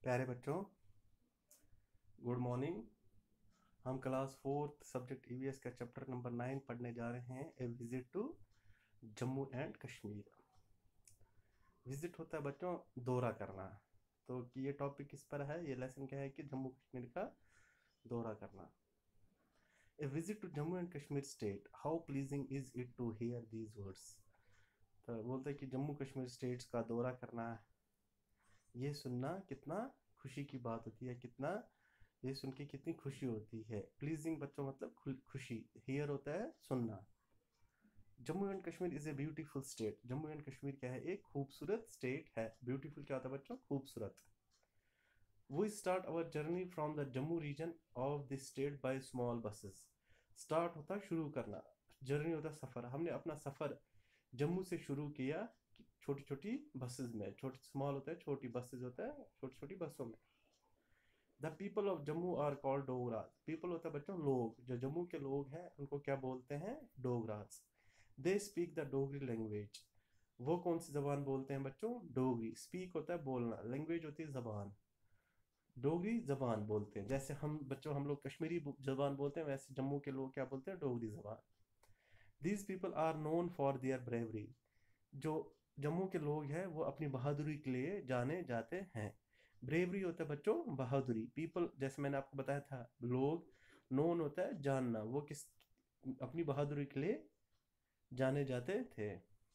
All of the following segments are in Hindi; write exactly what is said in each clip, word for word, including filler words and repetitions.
प्यारे बच्चों, गुड मॉर्निंग। हम क्लास फोर्थ सब्जेक्ट ईवीएस का चैप्टर नंबर नाइन पढ़ने जा रहे हैं, a visit to Jammu and Kashmir. Visit होता है बच्चों दौरा करना। तो ये टॉपिक किस पर है, ये लेसन क्या है कि जम्मू कश्मीर का दौरा करना। A visit to Jammu and Kashmir state, how pleasing is it to hear these words. तो बोलते हैं कि जम्मू कश्मीर स्टेट्स का दौरा करना, ये सुनना कितना खुशी की बात होती है, कितना ये सुन के कितनी खुशी होती है। प्लीजिंग बच्चों मतलब खुशी, हियर होता है सुनना। Jammu and Kashmir is a beautiful state. Jammu and Kashmir क्या है, एक खूबसूरत स्टेट है। ब्यूटीफुल क्या होता है बच्चों, खूबसूरत। We start our journey from the Jammu region of this state by small buses. Start होता है शुरू करना, जर्नी होता है सफ़र। हमने अपना सफ़र जम्मू से शुरू किया छोटी छोटी बसेस में। छोटी स्मॉल होता है, छोटी बसेस होता है, छोटी छोटी बसों में। The people of Jammu are called Dogras. People होता है बच्चों लोग, जो जम्मू के लोग हैं उनको क्या बोलते हैं, Dogras. They speak the Dogri language. वो कौन सी जबान बोलते हैं बच्चों, डोगरी। स्पीक होता है बोलना, लैंग्वेज होती है जबान। डोगरी जबान बोलते हैं। जैसे हम बच्चों हम लोग कश्मीरी जबान बोलते हैं, वैसे जम्मू के लोग क्या बोलते हैं, डोगरी जबान। These people are known for their bravery. जो जम्मू के लोग हैं वो अपनी बहादुरी के लिए जाने जाते हैं। ब्रेवरी होता है बच्चों बहादुरी। पीपल जैसे मैंने आपको बताया था लोग, नोन होता है जानना, वो किस अपनी बहादुरी के लिए जाने जाते थे।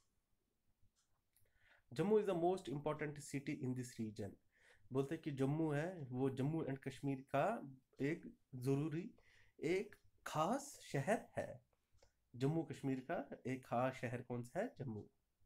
Jammu is the most important city in this region. बोलते हैं कि जम्मू है वो जम्मू एंड कश्मीर का एक ज़रूरी, एक खास शहर है। जम्मू कश्मीर का एक खास शहर कौन सा है, Jammu.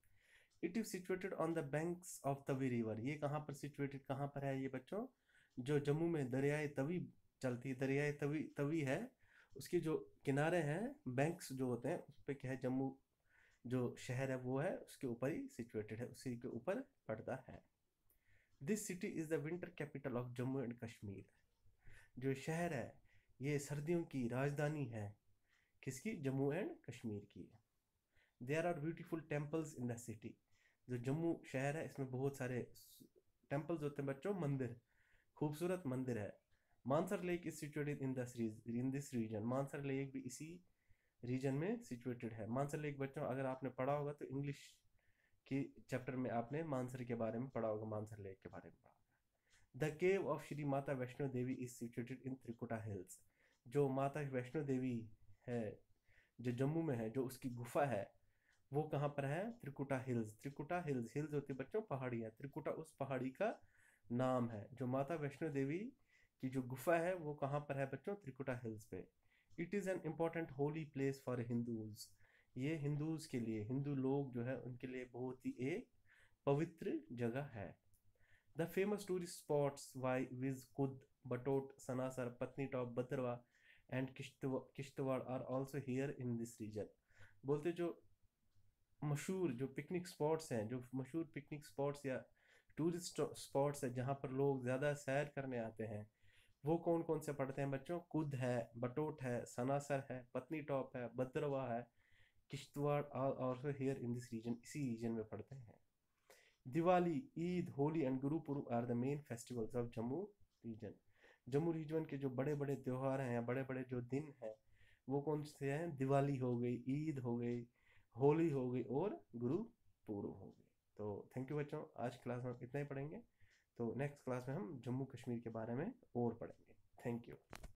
It is situated on the banks of Tawi river. ये कहाँ पर सिचुएटेड, कहाँ पर है ये बच्चों, जो जम्मू में दरियाए तवी चलती है, दरियाए तवी तवी है, उसके जो किनारे हैं, बैंक्स जो होते हैं, उस पर क्या है, जम्मू जो शहर है वो है उसके ऊपर ही सिचुएटेड है, उसी के ऊपर पड़ता है। This city is the winter capital of Jammu and Kashmir. जो शहर है ये सर्दियों की राजधानी है, किसकी, जम्मू एंड कश्मीर की। There are beautiful temples in the city. जो जम्मू शहर है इसमें बहुत सारे टेम्पल्स होते हैं बच्चों, मंदिर, खूबसूरत मंदिर है। Mansar lake is situated in this in this region. Mansar lake भी इसी रीजन में सिचुएटेड है। मानसर लेक बच्चों अगर आपने पढ़ा होगा तो इंग्लिश की चैप्टर में आपने मानसर के बारे में पढ़ा होगा, मानसर लेक के बारे में पढ़ा होगा। The cave of Shri Mata Vaishno Devi is situated in Trikuta hills. जो माता वैष्णो देवी है जो जम्मू में है, जो उसकी गुफा है वो कहाँ पर है, Trikuta hills. Trikuta hills, hills होती है बच्चों पहाड़ियाँ, त्रिकुटा उस पहाड़ी का नाम है। जो माता वैष्णो देवी की जो गुफा है वो कहाँ पर है बच्चों, त्रिकुटा हिल्स पे। It is an important holy place for Hindus. ये हिंदूज के लिए, हिंदू लोग जो है उनके लिए बहुत ही एक पवित्र जगह है। द फेमस टूरिस्ट स्पॉट्स वाई viz Kud, Batote, Sanasar, Patnitop, Bhaderwah and Kishtwar are also here in this region. बोलते जो मशहूर जो पिकनिक स्पॉट्स हैं, जो मशहूर पिकनिक स्पॉट्स या टूरिस्ट स्पॉट्स हैं जहाँ पर लोग ज़्यादा सैर करने आते हैं, वो कौन कौन से पड़ते हैं बच्चों, कुद है, बटोट है, सनासर है, पत्नी टॉप है, भद्रवा है, किश्तवाड़ और हियर इन दिस रीजन, इसी रीजन में पड़ते हैं। Diwali, Eid, Holi and Gurpurab are the main festivals of Jammu region. Jammu region के जो बड़े बड़े त्यौहार हैं या बड़े बड़े जो दिन हैं वो कौन से हैं, दिवाली हो गई, ईद हो गई, होली हो गई और गुरुपुरब हो गई। तो थैंक यू बच्चों, आज क्लास में इतना ही पढ़ेंगे। तो नेक्स्ट क्लास में हम जम्मू कश्मीर के बारे में और पढ़ेंगे। Thank you.